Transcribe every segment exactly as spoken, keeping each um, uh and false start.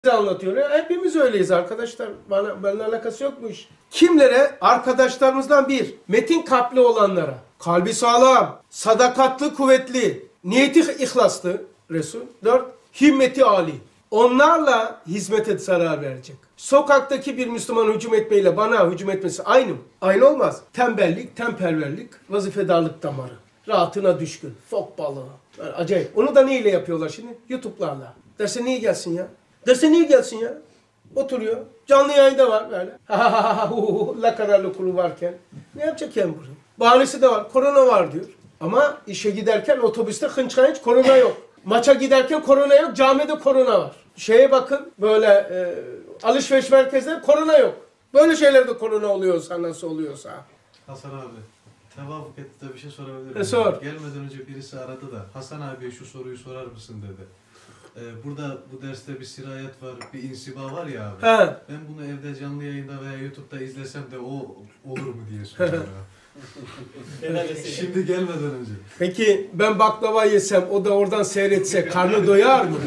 anlatıyor. Hepimiz öyleyiz arkadaşlar. Bana, benimle alakası yokmuş. Kimlere? Arkadaşlarımızdan bir. Metin kalpli olanlara. Kalbi sağlam, sadakatli, kuvvetli, niyeti ihlaslı Resul. Dört. Himmeti âli. Onlarla hizmete zarar verecek. Sokaktaki bir Müslüman hücum etmeyle bana hücum etmesi aynı mı? Aynı olmaz. Tembellik, temperverlik, vazifedarlık damarı. Rahatına düşkün. Fok balığı. Yani acayip. Onu da neyle yapıyorlar şimdi? YouTube'larla. Derse niye gelsin ya? Derse niye gelsin ya? Oturuyor. Canlı yayında var böyle. La kararlı kulu varken. Ne yapacak yani bunu? Bahanesi de var. Korona var diyor. Ama işe giderken otobüste hınç hınç korona yok. Maça giderken korona yok. Camide korona var. Şeye bakın böyle e, alışveriş merkezlerinde korona yok. Böyle şeylerde korona oluyorsa nasıl oluyorsa. Hasan abi, tevafuk etti de bir şey sorabilir miyim? E, sor. Gelmeden önce birisi aradı da Hasan abiye şu soruyu sorar mısın dedi. Ee, burada bu derste bir sirayet var, bir insiba var ya abi. He. Ben bunu evde canlı yayında veya YouTube'da izlesem de o olur mu diye soruyorum. Şimdi gelmeden önce. Peki ben baklava yesem o da oradan seyretse karnı doyar mı?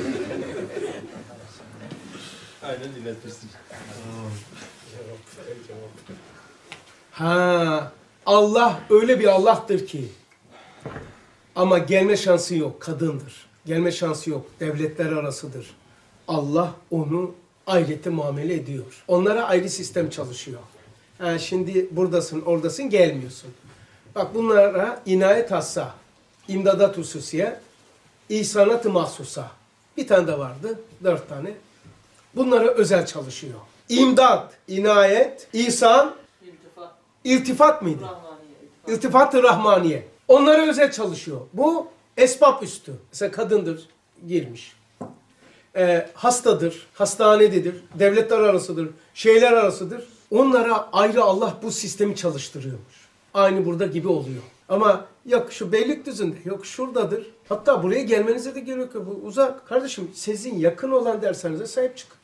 Aynen iletirsin. Ha, Allah öyle bir Allah'tır ki ama gelme şansı yok, kadındır. Gelme şansı yok, devletler arasıdır. Allah onu ayrıca muamele ediyor. Onlara ayrı sistem çalışıyor. Ha, şimdi buradasın, oradasın, gelmiyorsun. Bak bunlara inayet hassa, imdadat hususiye, ihsanat-ı mahsusa. Bir tane de vardı, dört tane. Bunlara özel çalışıyor. İmdat, inayet, ihsan, İltifat. irtifat mıydı? Rahmaniye. İrtifat-ı Rahmaniye. Onlara özel çalışıyor. Bu esbab üstü. Mesela kadındır, girmiş. Ee, hastadır, hastanededir, devletler arasıdır, şeyler arasıdır. Onlara ayrı Allah bu sistemi çalıştırıyormuş. Aynı burada gibi oluyor. Ama yok şu Beylikdüzü'nde, yok şuradadır. Hatta buraya gelmenize de gerek yok. Bu uzak. Kardeşim sizin yakın olan derslerinize sahip çıkın.